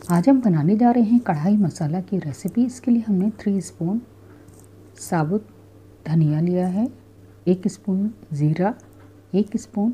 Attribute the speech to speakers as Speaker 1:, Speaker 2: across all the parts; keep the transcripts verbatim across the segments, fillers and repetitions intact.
Speaker 1: आज हम बनाने जा रहे हैं कढ़ाई मसाला की रेसिपी। इसके लिए हमने थ्री स्पून साबुत धनिया लिया है, एक स्पून ज़ीरा, एक स्पून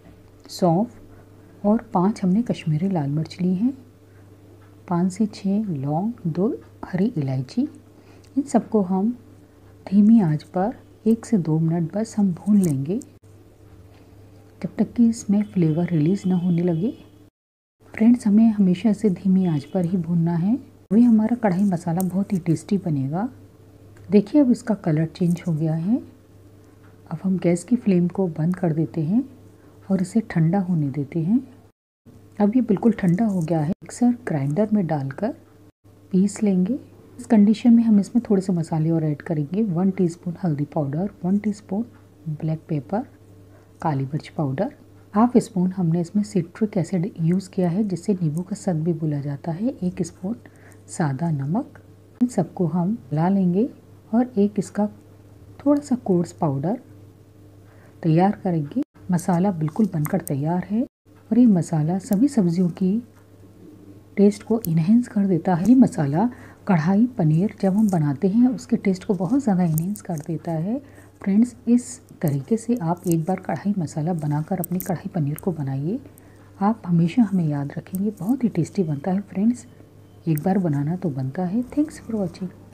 Speaker 1: सौंफ और पांच हमने कश्मीरी लाल मिर्च ली हैं, पाँच से छः लौंग, दो हरी इलायची। इन सबको हम धीमी आंच पर एक से दो मिनट बस हम भून लेंगे जब तक कि इसमें फ्लेवर रिलीज़ ना होने लगे। फ्रेंड्स, हमें हमेशा इसे धीमी आंच पर ही भूनना है, वही हमारा कढ़ाई मसाला बहुत ही टेस्टी बनेगा। देखिए अब इसका कलर चेंज हो गया है। अब हम गैस की फ्लेम को बंद कर देते हैं और इसे ठंडा होने देते हैं। अब ये बिल्कुल ठंडा हो गया है। मिक्सर ग्राइंडर में डालकर पीस लेंगे। इस कंडीशन में हम इसमें थोड़े से मसाले और ऐड करेंगे। वन टीस्पून हल्दी powder, one teaspoon black pepper, काली मिर्च पाउडर, हाफ स्पून हमने इसमें सिट्रिक एसिड यूज़ किया है जिससे नींबू का स्वाद भी बोला जाता है, एक स्पून सादा नमक। इन सबको हम मिला लेंगे और एक इसका थोड़ा सा कोर्स पाउडर तैयार करेंगे। मसाला बिल्कुल बनकर तैयार है और ये मसाला सभी सब्जियों की टेस्ट को इन्हेंस कर देता है। ये मसाला कढ़ाई पनीर जब हम बनाते हैं उसके टेस्ट को बहुत ज़्यादा इन्हेंस कर देता है। फ्रेंड्स, इस तरीके से आप एक बार कढ़ाई मसाला बनाकर अपनी कढ़ाई पनीर को बनाइए। आप हमेशा हमें याद रखेंगे, बहुत ही टेस्टी बनता है। फ्रेंड्स, एक बार बनाना तो बनता है। Thanks for watching.